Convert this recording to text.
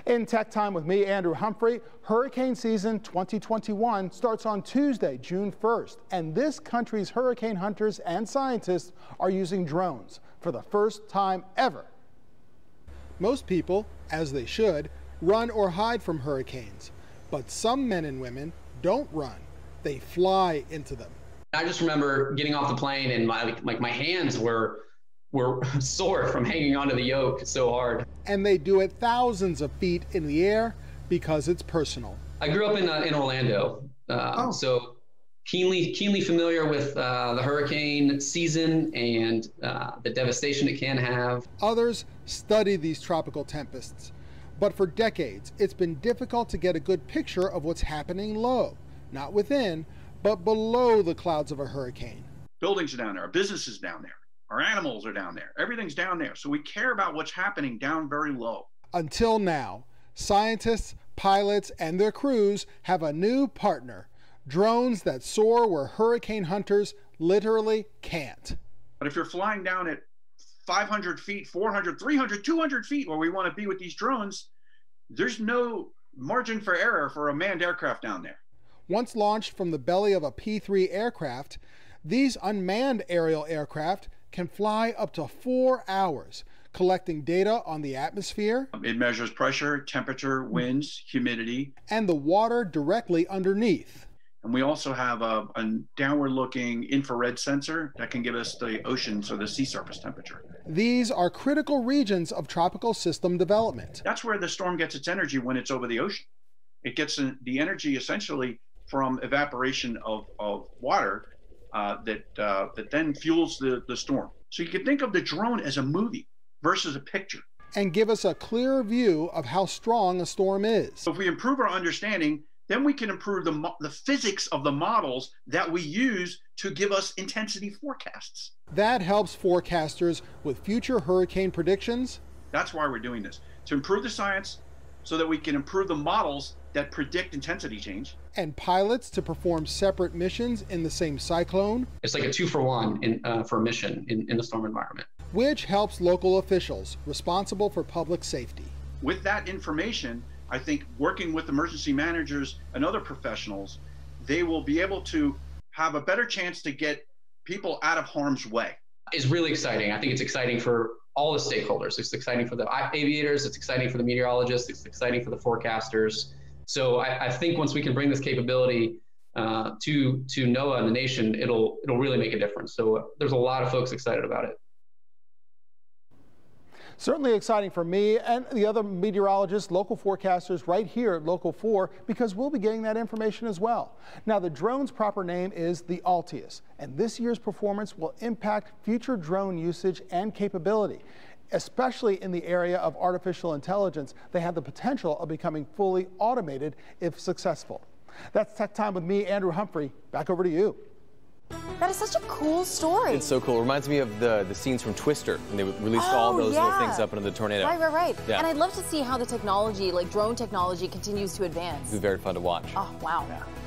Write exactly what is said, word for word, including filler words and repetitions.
In Tech Time with me, Andrew Humphrey, hurricane season twenty twenty-one starts on Tuesday, June first, and this country's hurricane hunters and scientists are using drones for the first time ever. Most people, as they should, run or hide from hurricanes, but some men and women don't run. They fly into them. I just remember getting off the plane and my like my hands were were sore from hanging onto the yoke so hard. And they do it thousands of feet in the air because it's personal. I grew up in uh, in Orlando, uh, oh. so keenly keenly familiar with uh, the hurricane season and uh, the devastation it can have. Others study these tropical tempests, but for decades it's been difficult to get a good picture of what's happening low, not within, but below the clouds of a hurricane. Buildings are down there, our businesses down there, our animals are down there, everything's down there. So we care about what's happening down very low. Until now, scientists, pilots, and their crews have a new partner, drones that soar where hurricane hunters literally can't. But if you're flying down at five hundred feet, four hundred, three hundred, two hundred feet where we want to be with these drones, there's no margin for error for a manned aircraft down there. Once launched from the belly of a P three aircraft, these unmanned aerial aircraft can fly up to four hours, collecting data on the atmosphere. It measures pressure, temperature, winds, humidity, and the water directly underneath. And we also have a, a downward-looking infrared sensor that can give us the ocean, so the sea surface temperature. These are critical regions of tropical system development. That's where the storm gets its energy when it's over the ocean. It gets the energy essentially from evaporation of, of water uh, that, uh, that then fuels the, the storm. So you can think of the drone as a movie versus a picture. And give us a clearer view of how strong a storm is. So if we improve our understanding, then we can improve the, the physics of the models that we use to give us intensity forecasts. That helps forecasters with future hurricane predictions. That's why we're doing this, to improve the science so that we can improve the models that predict intensity change. And pilots to perform separate missions in the same cyclone. It's like a two for one in, uh, for a mission in, in the storm environment. Which helps local officials responsible for public safety. With that information, I think working with emergency managers and other professionals, they will be able to have a better chance to get people out of harm's way. It's really exciting. I think it's exciting for all the stakeholders. It's exciting for the aviators, it's exciting for the meteorologists, it's exciting for the forecasters. So I, I think once we can bring this capability uh, to to NOAA and the nation, it'll it'll really make a difference. So uh, there's a lot of folks excited about it. Certainly exciting for me and the other meteorologists, local forecasters right here at Local four, because we'll be getting that information as well. Now, the drone's proper name is the Altius, and this year's performance will impact future drone usage and capability. Especially in the area of artificial intelligence, they have the potential of becoming fully automated if successful. That's Tech Time with me, Andrew Humphrey. Back over to you. That is such a cool story. It's so cool. It reminds me of the, the scenes from Twister, when they released oh, all those yeah. little things up into the tornado. Right, right, right. Yeah. And I'd love to see how the technology, like drone technology, continues to advance. It'd be very fun to watch. Oh, wow. Yeah.